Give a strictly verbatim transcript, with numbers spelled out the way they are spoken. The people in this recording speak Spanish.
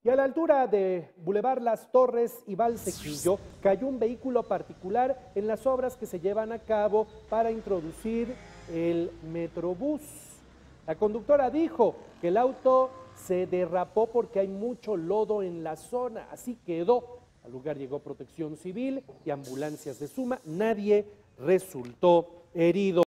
Y a la altura de Boulevard Las Torres y Valsequillo cayó un vehículo particular en las obras que se llevan a cabo para introducir el Metrobús. La conductora dijo que el auto se derrapó porque hay mucho lodo en la zona, así quedó. Al lugar llegó Protección Civil y ambulancias de Suma. Nadie resultó herido.